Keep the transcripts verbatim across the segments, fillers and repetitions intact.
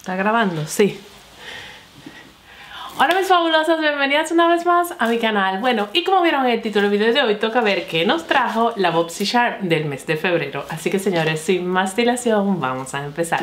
¿Está grabando? Sí. Hola mis fabulosas, bienvenidas una vez más a mi canal. Bueno, y como vieron en el título del video de hoy, toca ver qué nos trajo la BoxyCharm del mes de febrero. Así que señores, sin más dilación, vamos a empezar.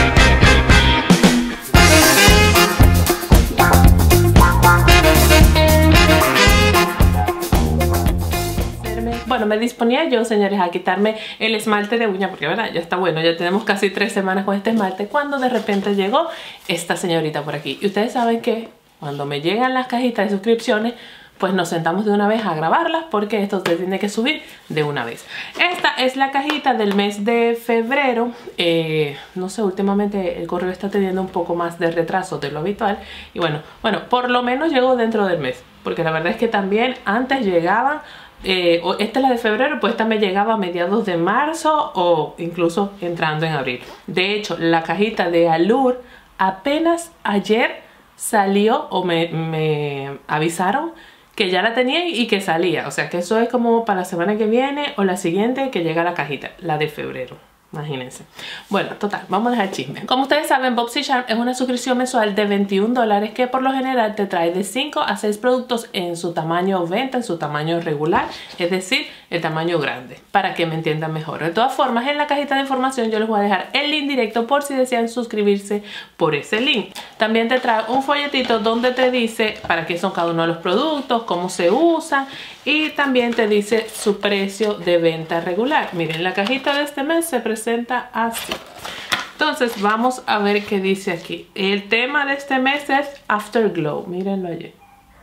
Bueno, me disponía yo, señores, a quitarme el esmalte de uña, porque verdad, ya está bueno, ya tenemos casi tres semanas con este esmalte, cuando de repente llegó esta señorita por aquí. Y ustedes saben que cuando me llegan las cajitas de suscripciones, pues nos sentamos de una vez a grabarlas, porque esto se tiene que subir de una vez. Esta es la cajita del mes de febrero. Eh, no sé, últimamente el correo está teniendo un poco más de retraso de lo habitual. Y bueno, bueno, por lo menos llegó dentro del mes, porque la verdad es que también antes llegaban... Eh, esta es la de febrero, pues esta me llegaba a mediados de marzo o incluso entrando en abril. De hecho, la cajita de Allure apenas ayer salió o me, me avisaron que ya la tenía y que salía. O sea que eso es como para la semana que viene o la siguiente que llega la cajita, la de febrero. Imagínense. Bueno, total, vamos a dejar chisme. Como ustedes saben, BoxyCharm es una suscripción mensual de veintiún dólares que por lo general te trae de cinco a seis productos en su tamaño venta, en su tamaño regular, es decir, el tamaño grande, para que me entiendan mejor. De todas formas, en la cajita de información yo les voy a dejar el link directo por si desean suscribirse por ese link. También te trae un folletito donde te dice para qué son cada uno de los productos, cómo se usan, y también te dice su precio de venta regular. Miren, la cajita de este mes se presenta así. Entonces vamos a ver qué dice aquí. El tema de este mes es Afterglow. Mírenlo allí.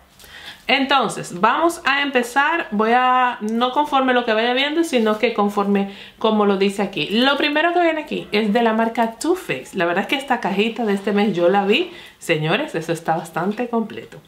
Entonces vamos a empezar. Voy a, no conforme lo que vaya viendo, sino que conforme como lo dice aquí. Lo primero que viene aquí es de la marca Too Faced. La verdad es que esta cajita de este mes yo la vi. Señores, eso está bastante completo.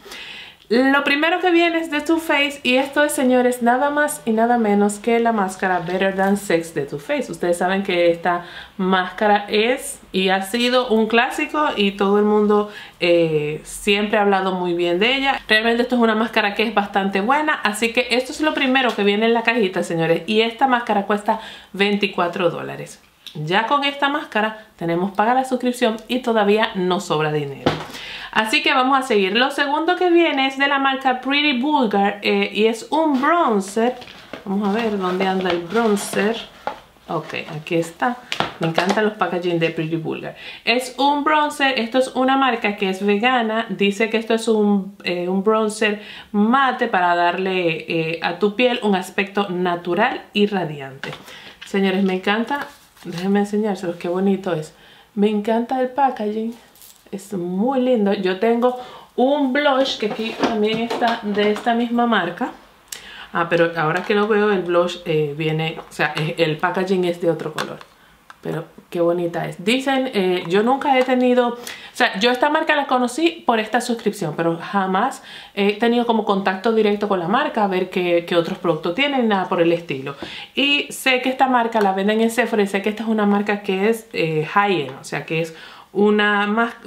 Lo primero que viene es de Too Faced, y esto es, señores, nada más y nada menos que la máscara Better Than Sex de Too Faced. Ustedes saben que esta máscara es y ha sido un clásico y todo el mundo eh, siempre ha hablado muy bien de ella. Realmente esto es una máscara que es bastante buena, así que esto es lo primero que viene en la cajita, señores, y esta máscara cuesta veinticuatro dólares. Ya con esta máscara tenemos paga la suscripción y todavía no sobra dinero. Así que vamos a seguir. Lo segundo que viene es de la marca Pretty Vulgar eh, y es un bronzer. Vamos a ver dónde anda el bronzer. Ok, aquí está. Me encantan los packaging de Pretty Vulgar. Es un bronzer. Esto es una marca que es vegana. Dice que esto es un, eh, un bronzer mate para darle eh, a tu piel un aspecto natural y radiante. Señores, me encanta. Déjenme enseñárselos qué bonito es. Me encanta el packaging. Es muy lindo. Yo tengo un blush que aquí también está de esta misma marca. Ah, pero ahora que lo veo, el blush eh, viene, o sea, el packaging es de otro color. Pero qué bonita es. Dicen, eh, yo nunca he tenido, o sea, yo esta marca la conocí por esta suscripción, pero jamás he tenido como contacto directo con la marca a ver qué, qué otros productos tienen, nada por el estilo. Y sé que esta marca la venden en Sephora y sé que esta es una marca que es eh, high-end, o sea, que es una,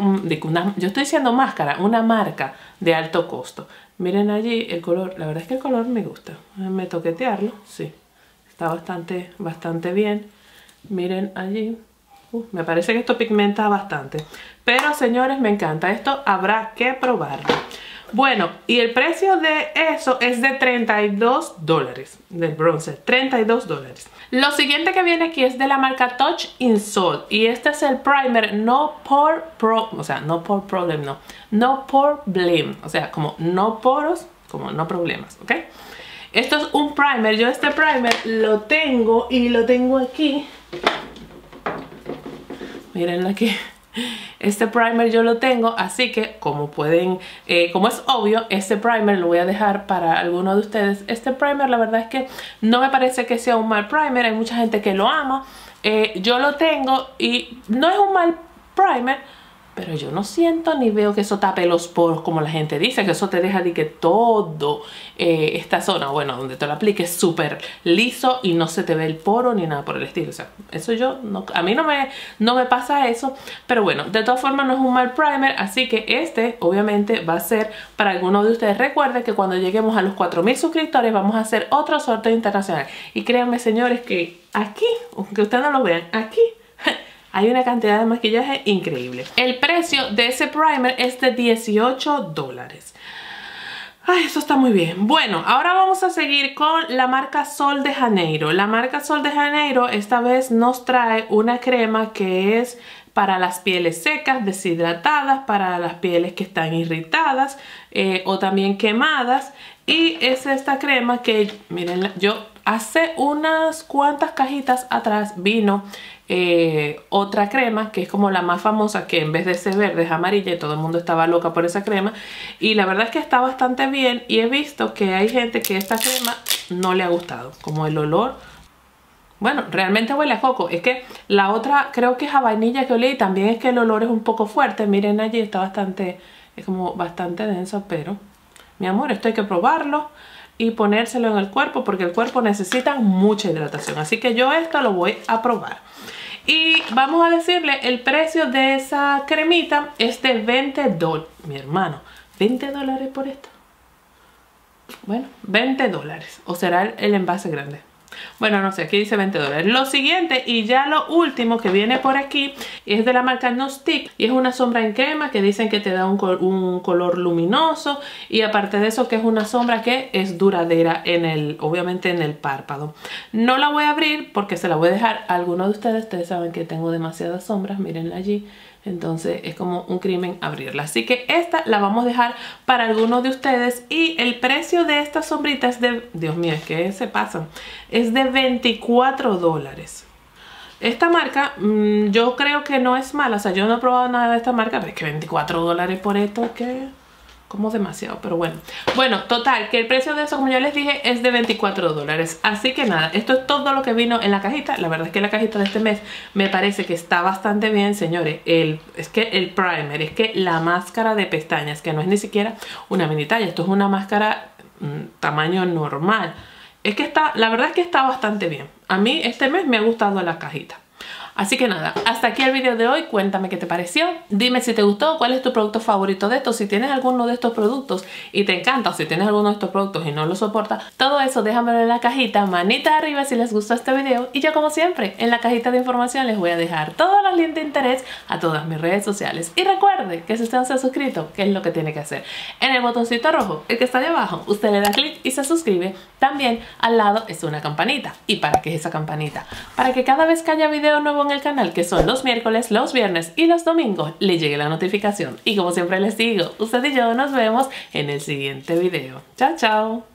una, yo estoy diciendo máscara, una marca de alto costo. Miren allí el color, la verdad es que el color me gusta. Déjenme toquetearlo, sí, está bastante, bastante bien. Miren allí, uh, me parece que esto pigmenta bastante. Pero señores, me encanta, esto habrá que probarlo. Bueno, y el precio de eso es de treinta y dos dólares, del bronzer, treinta y dos dólares. Lo siguiente que viene aquí es de la marca Touch in Sol, y este es el primer No Pore Pro, o sea, no pore problem, no, no problem, o sea, como no poros, como no problemas, ¿ok? Esto es un primer. Yo este primer lo tengo y lo tengo aquí. Mírenlo aquí. Este primer yo lo tengo, así que como pueden, eh, como es obvio, este primer lo voy a dejar para alguno de ustedes. Este primer la verdad es que no me parece que sea un mal primer, hay mucha gente que lo ama. Eh, yo lo tengo y no es un mal primer, pero yo no siento ni veo que eso tape los poros como la gente dice, que eso te deja de que todo eh, esta zona, bueno, donde te lo apliques súper liso y no se te ve el poro ni nada por el estilo. O sea, eso yo, no, a mí no me, no me pasa eso, pero bueno, de todas formas no es un mal primer, así que este obviamente va a ser para alguno de ustedes. Recuerden que cuando lleguemos a los cuatro mil suscriptores vamos a hacer otro sorteo internacional. Y créanme, señores, que aquí, aunque ustedes no lo vean, aquí hay una cantidad de maquillaje increíble. El precio de ese primer es de dieciocho dólares. Ay, eso está muy bien. Bueno, ahora vamos a seguir con la marca Sol de Janeiro. La marca Sol de Janeiro esta vez nos trae una crema que es para las pieles secas, deshidratadas, para las pieles que están irritadas eh, o también quemadas. Y es esta crema que, miren, yo hace unas cuantas cajitas atrás vino eh, otra crema que es como la más famosa, que en vez de ser verde es amarilla y todo el mundo estaba loca por esa crema. Y la verdad es que está bastante bien y he visto que hay gente que esta crema no le ha gustado, como el olor. Bueno, realmente huele a coco. Es que la otra creo que es a vainilla que olí y también es que el olor es un poco fuerte. Miren allí, está bastante, es como bastante denso, pero mi amor, esto hay que probarlo y ponérselo en el cuerpo porque el cuerpo necesita mucha hidratación. Así que yo esto lo voy a probar. Y vamos a decirle, el precio de esa cremita es de veinte dólares. Mi hermano, ¿veinte dólares por esto? Bueno, veinte dólares. ¿O será el, el envase grande? Bueno, no sé, aquí dice veinte dólares. Lo siguiente y ya lo último que viene por aquí es de la marca No Stick y es una sombra en crema que dicen que te da un, col un color luminoso y aparte de eso que es una sombra que es duradera en el, obviamente en el párpado. No la voy a abrir porque se la voy a dejar a alguno de ustedes. Ustedes saben que tengo demasiadas sombras, mírenla allí. Entonces es como un crimen abrirla. Así que esta la vamos a dejar para algunos de ustedes. Y el precio de esta sombrita es de... Dios mío, es que se pasan. Es de veinticuatro dólares. Esta marca mmm, yo creo que no es mala. O sea, yo no he probado nada de esta marca. Pero es que veinticuatro dólares por esto, que... como demasiado, pero bueno. Bueno, total, que el precio de eso, como ya les dije, es de veinticuatro dólares. Así que nada, esto es todo lo que vino en la cajita. La verdad es que la cajita de este mes me parece que está bastante bien, señores. El, es que el primer, es que la máscara de pestañas, que no es ni siquiera una mini talla, esto es una máscara mmm, tamaño normal. Es que está, la verdad es que está bastante bien. A mí este mes me ha gustado la cajita. Así que nada, hasta aquí el video de hoy. Cuéntame qué te pareció. Dime si te gustó, cuál es tu producto favorito de estos. Si tienes alguno de estos productos y te encanta, o si tienes alguno de estos productos y no lo soportas, todo eso déjamelo en la cajita, manita arriba si les gustó este video. Y yo, como siempre, en la cajita de información les voy a dejar todos los links de interés a todas mis redes sociales. Y recuerde que si usted no se ha suscrito, ¿qué es lo que tiene que hacer? En el botoncito rojo, el que está de abajo, usted le da clic y se suscribe. También al lado es una campanita. ¿Y para qué es esa campanita? Para que cada vez que haya video nuevo en el canal, que son los miércoles, los viernes y los domingos, le llegue la notificación. Y como siempre les digo, usted y yo nos vemos en el siguiente video. Chao, chao.